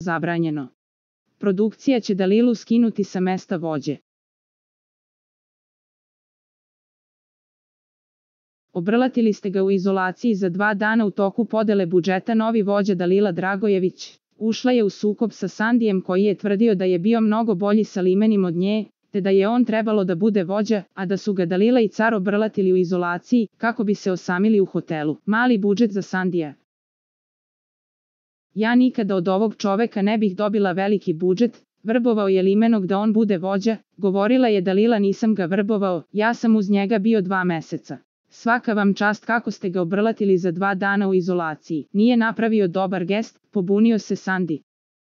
zabranjeno. Produkcija će Dalilu skinuti sa mesta vođe. Obrlatili ste ga u izolaciji za 2 dana u toku podele budžeta. Novi vođa Dalila Dragojević ušla je u sukob sa Sandijem koji je tvrdio da je bio mnogo bolji sa Limenim od nje, te da je on trebalo da bude vođa, a da su ga Dalila i Car obrlatili u izolaciji, kako bi se osamili u hotelu. Mali budžet za Sandija. Ja nikada od ovog čoveka ne bih dobila veliki budžet, vrbovao je Limenog da on bude vođa, govorila je Dalila. Nisam ga vrbovao, ja sam uz njega bio 2 meseca. Svaka vam čast kako ste ga obrlatili za 2 dana u izolaciji. Nije napravio dobar gest, pobunio se Sandi.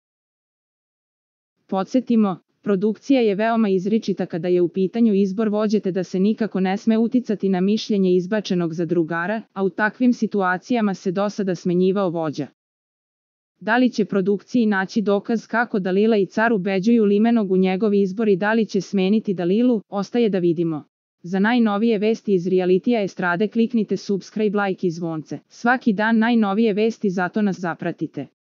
Podsjetimo, produkcija je veoma izričita kada je u pitanju izbor vođe, te da se nikako ne sme uticati na mišljenje izbačenog zadrugara, a u takvim situacijama se do sada smenjivao vođa. Da li će produkciji naći dokaz kako Dalila i Car ubeđuju Limenog u njegov izbor i da li će smeniti Dalilu, ostaje da vidimo. Za najnovije vesti iz realitija estrade kliknite subscribe, like i zvonce. Svaki dan najnovije vesti, zato nas zapratite.